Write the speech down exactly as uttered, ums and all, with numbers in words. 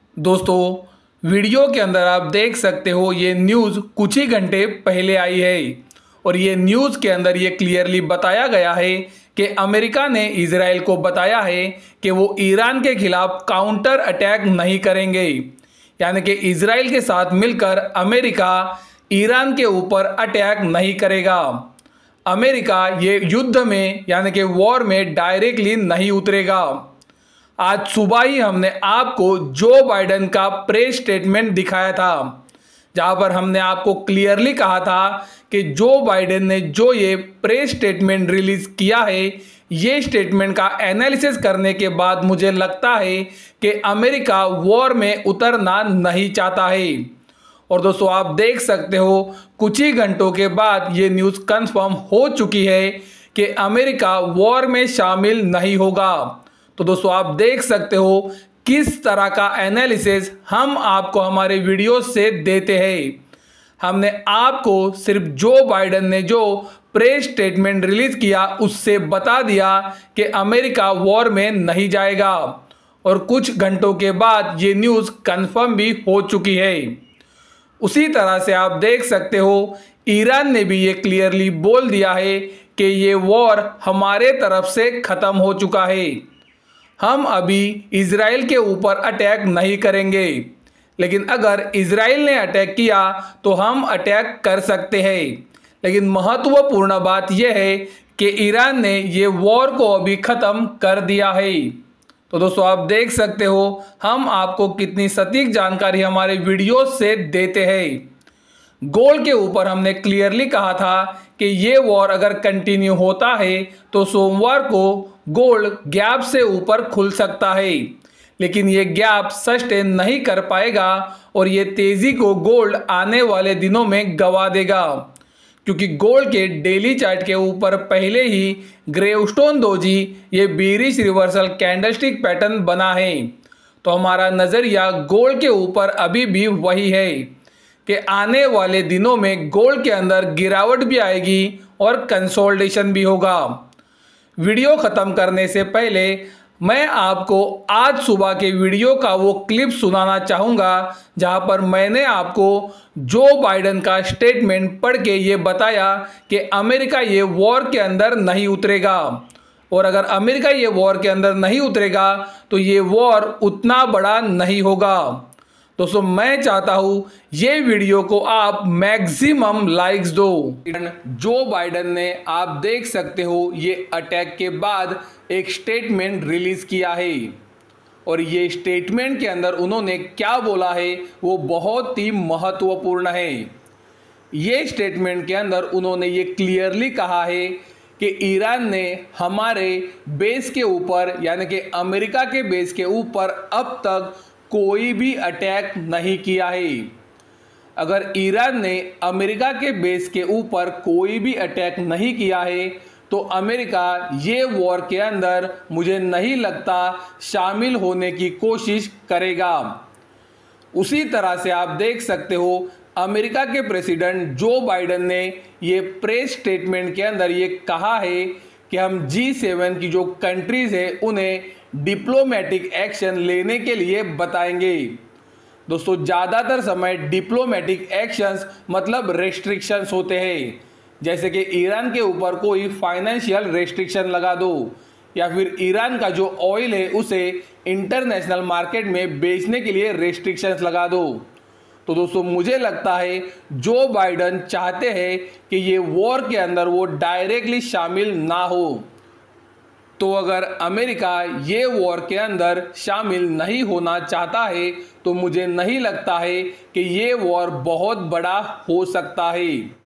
दोस्तों, वीडियो के अंदर आप देख सकते हो ये न्यूज़ कुछ ही घंटे पहले आई है और ये न्यूज़ के अंदर ये क्लियरली बताया गया है कि अमेरिका ने इजराइल को बताया है कि वो ईरान के खिलाफ काउंटर अटैक नहीं करेंगे। यानी कि इजराइल के साथ मिलकर अमेरिका ईरान के ऊपर अटैक नहीं करेगा। अमेरिका ये युद्ध में यानी कि वॉर में डायरेक्टली नहीं उतरेगा। आज सुबह ही हमने आपको जो बाइडेन का प्रेस स्टेटमेंट दिखाया था, जहां पर हमने आपको क्लियरली कहा था कि जो बाइडेन ने जो ये प्रेस स्टेटमेंट रिलीज किया है, ये स्टेटमेंट का एनालिसिस करने के बाद मुझे लगता है कि अमेरिका वॉर में उतरना नहीं चाहता है। और दोस्तों, आप देख सकते हो कुछ ही घंटों के बाद ये न्यूज़ कंफर्म हो चुकी है कि अमेरिका वॉर में शामिल नहीं होगा। तो दोस्तों, आप देख सकते हो किस तरह का एनालिसिस हम आपको हमारे वीडियो से देते हैं। हमने आपको सिर्फ जो बाइडेन ने जो प्रेस स्टेटमेंट रिलीज किया उससे बता दिया कि अमेरिका वॉर में नहीं जाएगा और कुछ घंटों के बाद ये न्यूज़ कंफर्म भी हो चुकी है। उसी तरह से आप देख सकते हो ईरान ने भी ये क्लियरली बोल दिया है कि ये वॉर हमारे तरफ से ख़त्म हो चुका है। हम अभी इजराइल के ऊपर अटैक नहीं करेंगे, लेकिन अगर इजराइल ने अटैक किया तो हम अटैक कर सकते हैं। लेकिन महत्वपूर्ण बात यह है कि ईरान ने ये वॉर को अभी ख़त्म कर दिया है। तो दोस्तों, आप देख सकते हो हम आपको कितनी सटीक जानकारी हमारे वीडियो से देते हैं। गोल्ड के ऊपर हमने क्लियरली कहा था कि ये वॉर अगर कंटिन्यू होता है तो सोमवार को गोल्ड गैप से ऊपर खुल सकता है, लेकिन ये गैप सस्टेन नहीं कर पाएगा और ये तेज़ी को गोल्ड आने वाले दिनों में गवा देगा, क्योंकि गोल्ड के डेली चार्ट के ऊपर पहले ही ग्रेवस्टोन डोजी ये बीरिश रिवर्सल कैंडलस्टिक पैटर्न बना है। तो हमारा नज़रिया गोल्ड के ऊपर अभी भी वही है कि आने वाले दिनों में गोल्ड के अंदर गिरावट भी आएगी और कंसोलिडेशन भी होगा। वीडियो ख़त्म करने से पहले मैं आपको आज सुबह के वीडियो का वो क्लिप सुनाना चाहूँगा जहां पर मैंने आपको जो बाइडेन का स्टेटमेंट पढ़ के ये बताया कि अमेरिका ये वॉर के अंदर नहीं उतरेगा और अगर अमेरिका ये वॉर के अंदर नहीं उतरेगा तो ये वॉर उतना बड़ा नहीं होगा। दोस्तों, मैं चाहता हूं ये वीडियो को आप मैक्सिमम लाइक्स दो। जो बाइडेन ने आप देख सकते हो ये अटैक के बाद एक स्टेटमेंट रिलीज किया है और ये स्टेटमेंट के अंदर उन्होंने क्या बोला है वो बहुत ही महत्वपूर्ण है। ये स्टेटमेंट के अंदर उन्होंने ये क्लियरली कहा है कि ईरान ने हमारे बेस के ऊपर यानी कि अमेरिका के बेस के ऊपर अब तक कोई भी अटैक नहीं किया है। अगर ईरान ने अमेरिका के बेस के ऊपर कोई भी अटैक नहीं किया है तो अमेरिका ये वॉर के अंदर मुझे नहीं लगता शामिल होने की कोशिश करेगा। उसी तरह से आप देख सकते हो अमेरिका के प्रेसिडेंट जो बाइडेन ने ये प्रेस स्टेटमेंट के अंदर ये कहा है कि हम जी सेवन की जो कंट्रीज़ है उन्हें डिप्लोमेटिक एक्शन लेने के लिए बताएंगे। दोस्तों, ज़्यादातर समय डिप्लोमेटिक एक्शंस मतलब रेस्ट्रिक्शंस होते हैं, जैसे कि ईरान के ऊपर कोई फाइनेंशियल रेस्ट्रिक्शन लगा दो या फिर ईरान का जो ऑयल है उसे इंटरनेशनल मार्केट में बेचने के लिए रेस्ट्रिक्शंस लगा दो। तो दोस्तों, मुझे लगता है जो बाइडेन चाहते हैं कि ये वॉर के अंदर वो डायरेक्टली शामिल ना हो। तो अगर अमेरिका ये वॉर के अंदर शामिल नहीं होना चाहता है तो मुझे नहीं लगता है कि ये वॉर बहुत बड़ा हो सकता है।